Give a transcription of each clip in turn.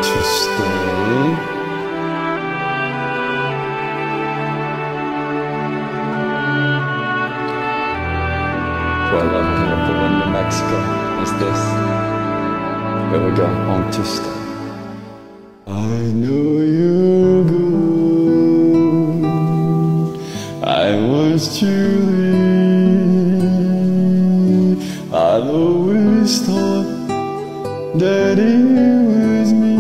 to stay. I love here for New Mexico is this. Here we go, on to stay. I know you're good. I was truly. I'd always thought that it was me.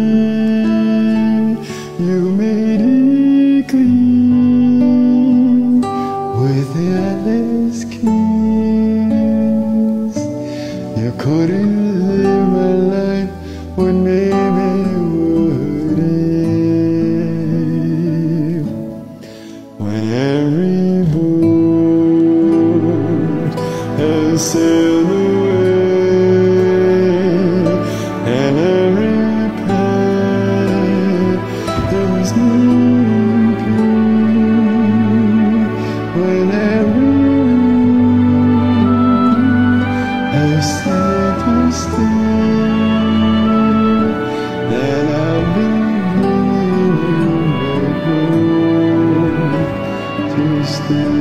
You made it clean with the endless kiss. You couldn't live my life when maybe would it. When every boat has sailed away and every path there was moving pure. When every I said to stay, then I'll be bringing you back home to stay.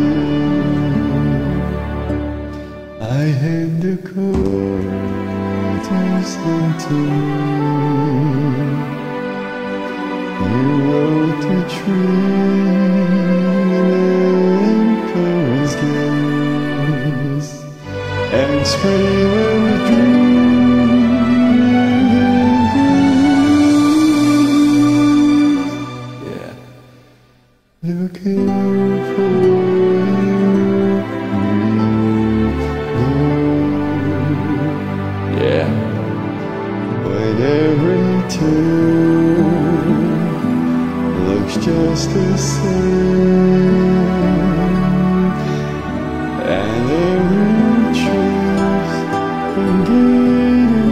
I had the courage to say to me, you wrote the tree in Paris gaze, and spray where we dream. Yeah, looking for you. Yeah, when every turn looks just the same, and every choice can get a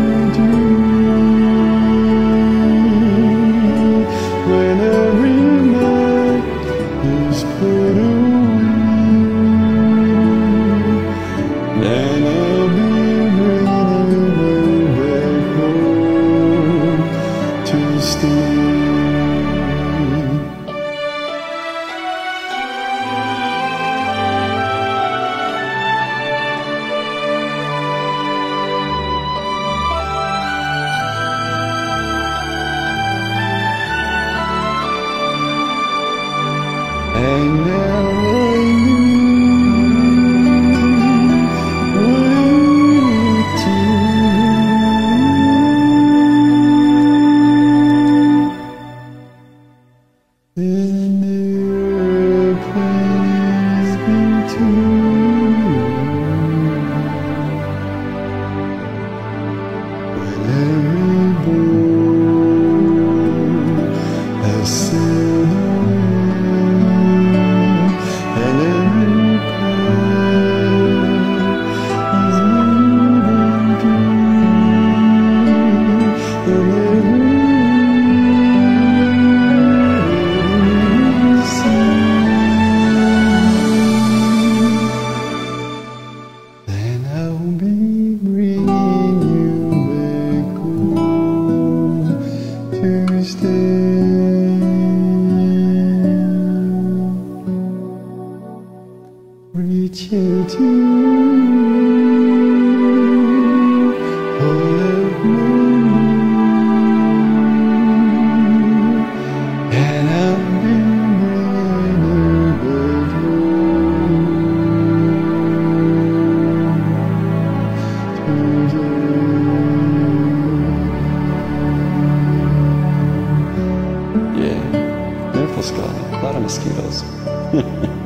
dream. When every night is put away, then I'll be bringing you back home to stay. And now I knew what to do. In the airplanes between, when every boat has sailed away. Then I'll be bringing you back home to stay. Reach out to all of me, and I'll be bringing you back home today. Yeah, beautiful sky, a lot of mosquitoes.